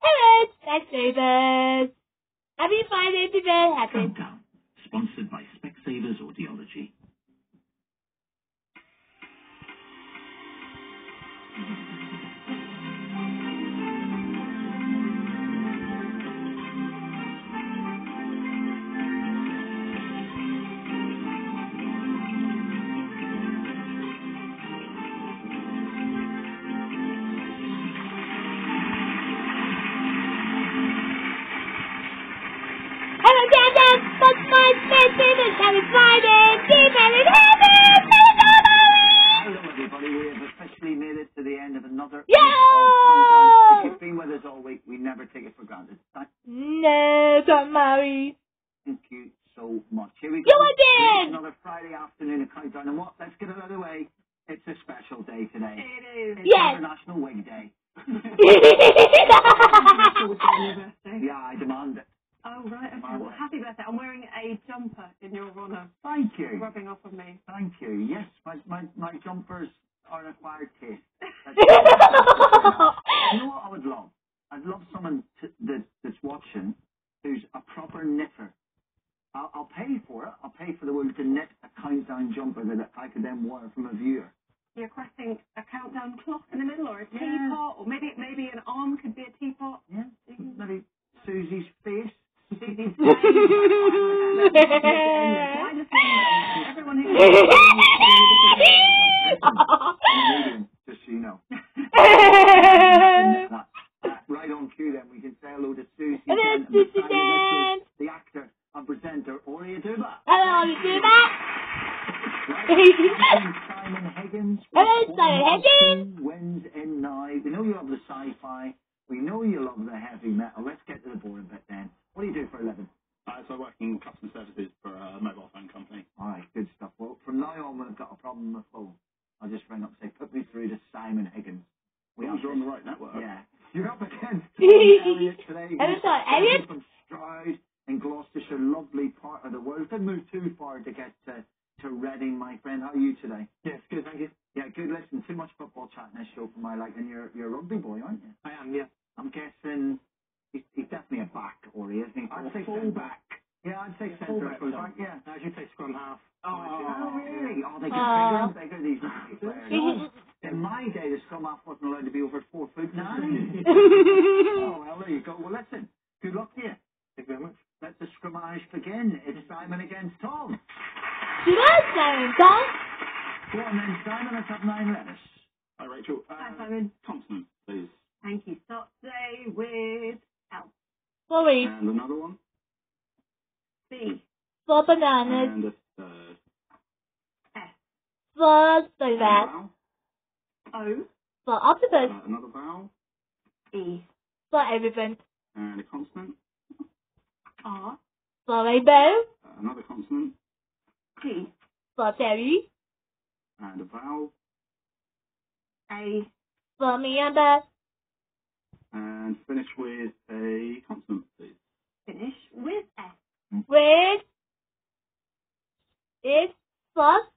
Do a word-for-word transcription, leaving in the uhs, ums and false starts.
Hello, Specsavers. Happy Friday today. Happy. Countdown, sponsored by Specsavers Audiology. Hello, Dad. What's my Specsavers? Happy Friday. Keep it happy. Hello everybody, we have officially made it to the end of another Yo! week of Countdown. If you've been with us all week, we never take it for granted. Thank No, don't marry. you so much. Here we go. You again! Another Friday afternoon of Countdown. And what? Let's get it out of the way. It's a special day today. It is. It's Yes. International Wig Day. birthday. Yeah, I demand it. Oh, right. Okay. Well, happy birthday. I'm wearing a jumper in your honour. Thank you. Rubbing off of me. Thank you. Yes, my, my, my jumpers are an acquired taste. That's You know what I would love? I'd love someone to, that, that's watching who's a proper knitter. I'll, I'll pay for it. I'll pay for the one to knit a countdown jumper that I could then wear from a viewer. You're requesting a countdown clock in the middle, or a Yeah. teapot, or maybe maybe an arm could be a teapot. Yeah, maybe Susie's face. Susie's face. Everyone who's Canadian, just so you know. That, that, right on cue then, we can say hello to Susie Hello, and Susie beside Dan. us is the actor and presenter, Oria Duba. Hello, you do that? Simon Higgins. Hello, Simon Higgins. Wins in now. We know you love the sci-fi. We know you love the heavy metal. Let's get to the boring bit then. What do you do for a living? Uh, so I work in customer services for a mobile phone company. All right, good stuff. Well, from now on, when I've got a problem with my phone, I'll just ring up and say, put me through to Simon Higgins. We Well, have you're on this- the right network. Yeah. You're up against Elliot today. Hello, He's sorry, Elliot? from Stroud in Gloucestershire, lovely part of the world. Didn't move too far to get to, to Reading, my friend. How are you today? Yes, good, thank you. Yeah, good. Listen, too much football chat in this show for my liking. You're, you're a rugby boy, aren't you? I am, yeah. I'm guessing he's, he's definitely a back, or he isn't he? I'd Or say full centre. back. Yeah, I'd say Yeah, centre. full back, full yeah. back, yeah. I actually play scrum half. Oh, really? Oh, they get Aw. bigger and bigger, these rugby players. In my day, the scrum half wasn't allowed to be over four foot nine. Oh, well, there you go. Well, listen, good luck to you. Thank you very much. Let the scrummage begin. It's Simon against Tom. You like Simon, Tom? Go on then, Simon. Let's have nine letters. Hi, Rachel. Uh, Hi, Simon. Consonant, please. Thank you. Start today with L. Sorry, And another one. B. for bananas, And a third. S. for And a cigarette, vowel. O. for octopus, Uh, another vowel. E. for elephant, And a consonant. R. for rainbow, Uh, another consonant. T. for cherry, And a vowel. A. for meander, And finish with a consonant, please. Finish with S. with is for